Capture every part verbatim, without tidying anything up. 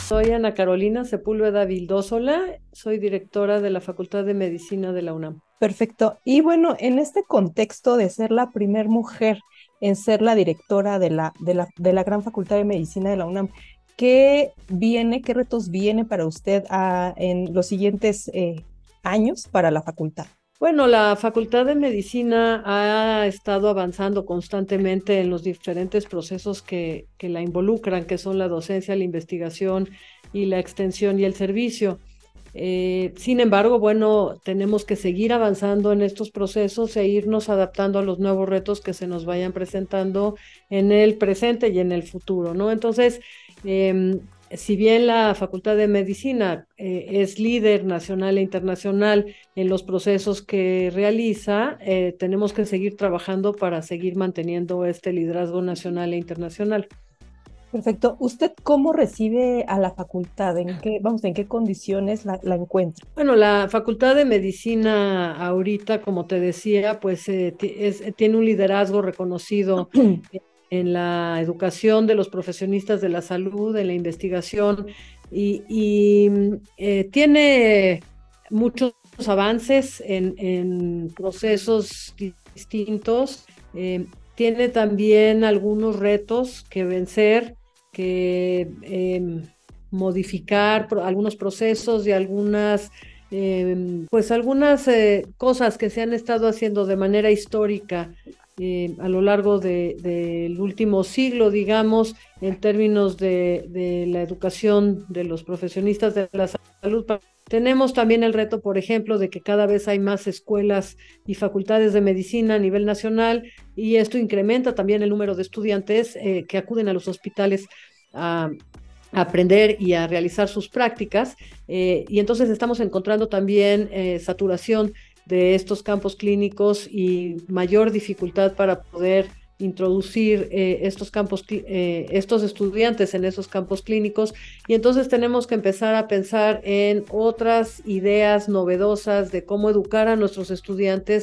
Soy Ana Carolina Sepúlveda Vildósola, soy directora de la Facultad de Medicina de la UNAM. Perfecto. Y bueno, en este contexto de ser la primer mujer en ser la directora de la, de la, de la Gran Facultad de Medicina de la UNAM, ¿qué viene, qué retos viene para usted ah, en los siguientes eh, años para la facultad? Bueno, la Facultad de Medicina ha estado avanzando constantemente en los diferentes procesos que, que la involucran, que son la docencia, la investigación y la extensión y el servicio. Eh, sin embargo, bueno, tenemos que seguir avanzando en estos procesos e irnos adaptando a los nuevos retos que se nos vayan presentando en el presente y en el futuro, ¿no? Entonces, eh, si bien la Facultad de Medicina eh, es líder nacional e internacional en los procesos que realiza, eh, tenemos que seguir trabajando para seguir manteniendo este liderazgo nacional e internacional. Perfecto. ¿Usted cómo recibe a la facultad? ¿En qué, vamos, en qué condiciones la, la encuentra? Bueno, la Facultad de Medicina ahorita, como te decía, pues eh, ti- es- eh, tiene un liderazgo reconocido en en la educación de los profesionistas de la salud, en la investigación y, y, mm, eh, tiene muchos avances en, en procesos di- distintos. Eh, tiene también algunos retos que vencer, que em, modificar pro- algunos procesos y algunas, eh, pues algunas eh, cosas que se han estado haciendo de manera histórica eh, a lo largo de, del último siglo, digamos, en términos de, de la educación de los profesionistas de la salud. Tenemos también el reto, por ejemplo, de que cada vez hay más escuelas y facultades de medicina a nivel nacional y esto incrementa también el número de estudiantes eh, que acuden a los hospitales a, a aprender y a realizar sus prácticas. Eh, y entonces estamos encontrando también eh, saturación de estos campos clínicos y mayor dificultad para poder introducir eh, estos campos, eh, estos estudiantes en esos campos clínicos y entonces tenemos que empezar a pensar en otras ideas novedosas de cómo educar a nuestros estudiantes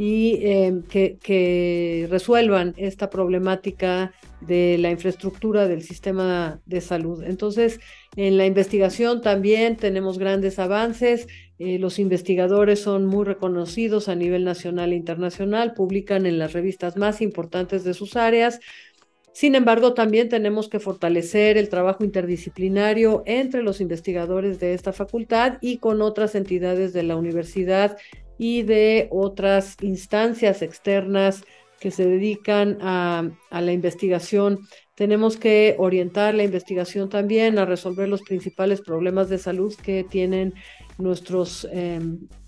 y eh, que, que resuelvan esta problemática de la infraestructura del sistema de salud. Entonces, en la investigación también tenemos grandes avances. Eh, los investigadores son muy reconocidos a nivel nacional e internacional, publican en las revistas más importantes de sus áreas. Sin embargo, también tenemos que fortalecer el trabajo interdisciplinario entre los investigadores de esta facultad y con otras entidades de la universidad y de otras instancias externas que se dedican a, a la investigación. Tenemos que orientar la investigación también a resolver los principales problemas de salud que tienen nuestros, eh,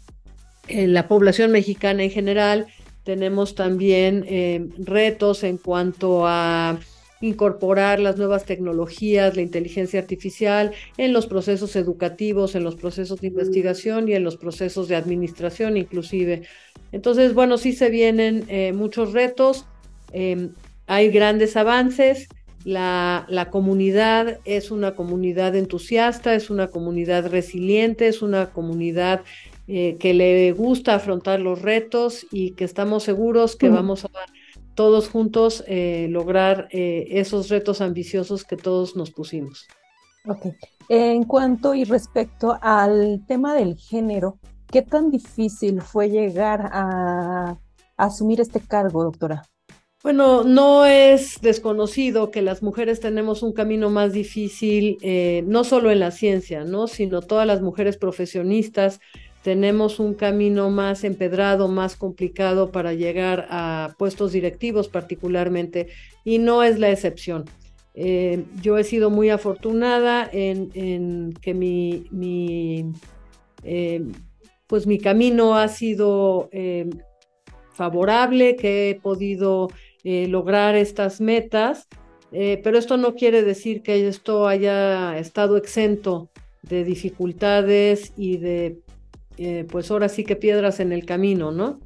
en la población mexicana en general. Tenemos también eh, retos en cuanto a incorporar las nuevas tecnologías, la inteligencia artificial en los procesos educativos, en los procesos de investigación y en los procesos de administración inclusive. Entonces, bueno, sí se vienen eh, muchos retos, eh, hay grandes avances. La, la comunidad es una comunidad entusiasta, es una comunidad resiliente, es una comunidad eh, que le gusta afrontar los retos y que estamos seguros que vamos a todos juntos eh, lograr eh, esos retos ambiciosos que todos nos pusimos. Ok. En cuanto y respecto al tema del género, ¿qué tan difícil fue llegar a, a asumir este cargo, doctora? Bueno, no es desconocido que las mujeres tenemos un camino más difícil, eh, no solo en la ciencia, ¿no? Sino todas las mujeres profesionistas tenemos un camino más empedrado, más complicado para llegar a puestos directivos particularmente, y no es la excepción. Eh, yo he sido muy afortunada en, en que mi, mi eh, pues mi camino ha sido eh, favorable, que he podido eh, lograr estas metas, eh, pero esto no quiere decir que esto haya estado exento de dificultades y de, eh, pues ahora sí que piedras en el camino, ¿no?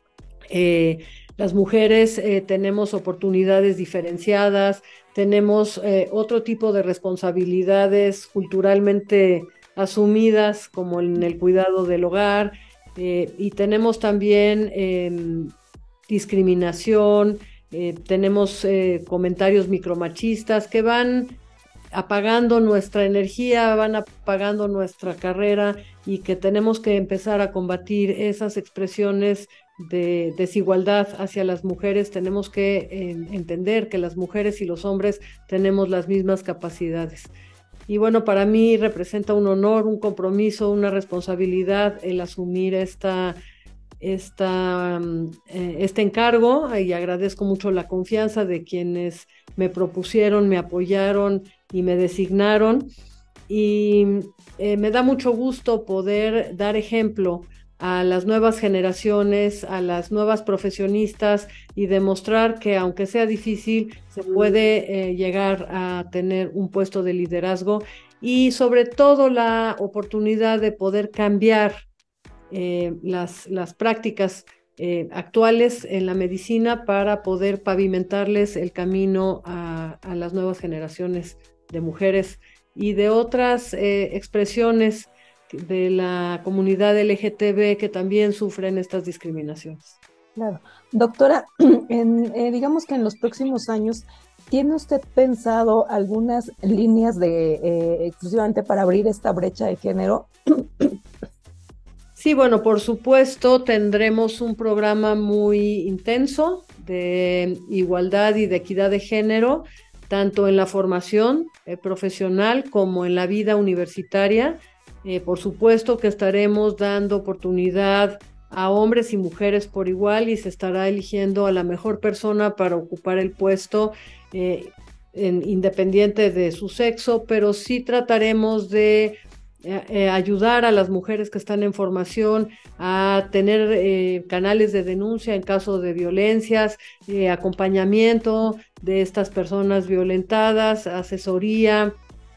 Eh, las mujeres eh, tenemos oportunidades diferenciadas, tenemos eh, otro tipo de responsabilidades culturalmente asumidas, como en el cuidado del hogar, eh, y tenemos también eh, discriminación, eh, tenemos eh, comentarios micromachistas que van apagando nuestra energía, van apagando nuestra carrera y que tenemos que empezar a combatir esas expresiones de desigualdad hacia las mujeres. Tenemos que eh, entender que las mujeres y los hombres tenemos las mismas capacidades. Y bueno, para mí representa un honor, un compromiso, una responsabilidad el asumir esta, esta, eh, este encargo, y agradezco mucho la confianza de quienes me propusieron, me apoyaron y me designaron. Y eh, me da mucho gusto poder dar ejemplo a las nuevas generaciones, a las nuevas profesionistas y demostrar que aunque sea difícil, se puede eh, llegar a tener un puesto de liderazgo y sobre todo la oportunidad de poder cambiar eh, las, las prácticas eh, actuales en la medicina para poder pavimentarles el camino a, a las nuevas generaciones de mujeres y de otras eh, expresiones de la comunidad L G T B que también sufren estas discriminaciones. Claro. Doctora, en, eh, digamos que en los próximos años, ¿tiene usted pensado algunas líneas de eh, exclusivamente para abrir esta brecha de género? Sí, bueno, por supuesto, tendremos un programa muy intenso de igualdad y de equidad de género, tanto en la formación eh, profesional como en la vida universitaria. Eh, por supuesto que estaremos dando oportunidad a hombres y mujeres por igual y se estará eligiendo a la mejor persona para ocupar el puesto eh, en, independiente de su sexo, pero sí trataremos de eh, eh, ayudar a las mujeres que están en formación a tener eh, canales de denuncia en caso de violencias, eh, acompañamiento de estas personas violentadas, asesoría.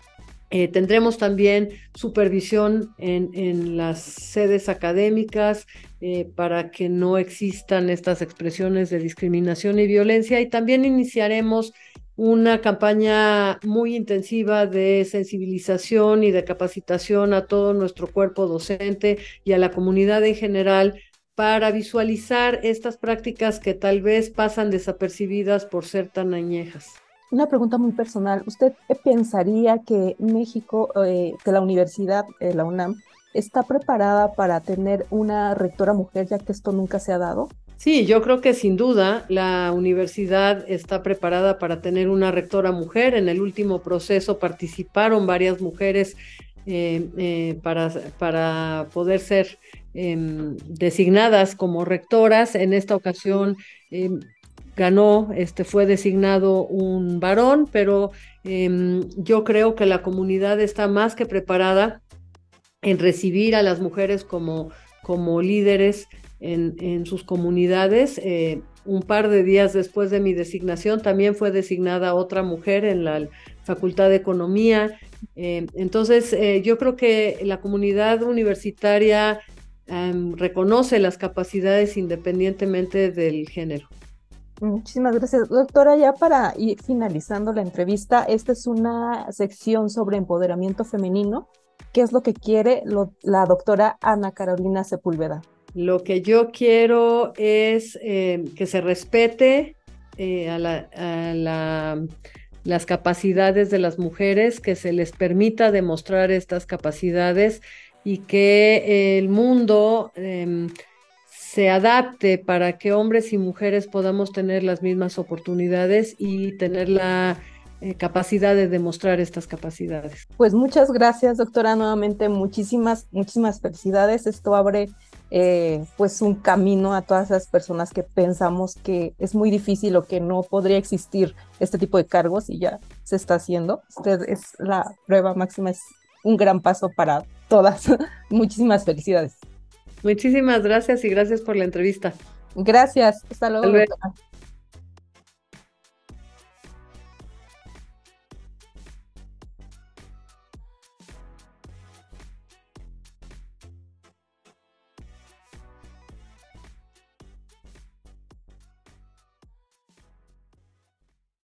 Eh, tendremos también supervisión en, en las sedes académicas eh, para que no existan estas expresiones de discriminación y violencia, y también iniciaremos una campaña muy intensiva de sensibilización y de capacitación a todo nuestro cuerpo docente y a la comunidad en general para visualizar estas prácticas que tal vez pasan desapercibidas por ser tan añejas. Una pregunta muy personal. ¿Usted pensaría que México, eh, que la universidad, eh, la UNAM, está preparada para tener una rectora mujer, ya que esto nunca se ha dado? Sí, yo creo que sin duda la universidad está preparada para tener una rectora mujer. En el último proceso participaron varias mujeres eh, eh, para, para poder ser eh, designadas como rectoras. En esta ocasión eh, ganó, este, fue designado un varón, pero eh, yo creo que la comunidad está más que preparada en recibir a las mujeres como, como líderes en, en sus comunidades. Eh, un par de días después de mi designación también fue designada otra mujer en la Facultad de Economía. Eh, entonces, eh, yo creo que la comunidad universitaria eh, reconoce las capacidades independientemente del género. Muchísimas gracias, doctora. Ya para ir finalizando la entrevista, esta es una sección sobre empoderamiento femenino. ¿Qué es lo que quiere lo, la doctora Ana Carolina Sepúlveda? Lo que yo quiero es eh, que se respete eh, a, la, a la, las capacidades de las mujeres, que se les permita demostrar estas capacidades y que el mundo eh, se adapte para que hombres y mujeres podamos tener las mismas oportunidades y tener la eh, capacidad de demostrar estas capacidades. Pues muchas gracias, doctora, nuevamente muchísimas, muchísimas felicidades. Esto abre eh, pues un camino a todas esas personas que pensamos que es muy difícil o que no podría existir este tipo de cargos, y ya se está haciendo. Usted es la prueba máxima, es un gran paso para todas. Muchísimas felicidades. Muchísimas gracias y gracias por la entrevista. Gracias. Hasta luego, doctora.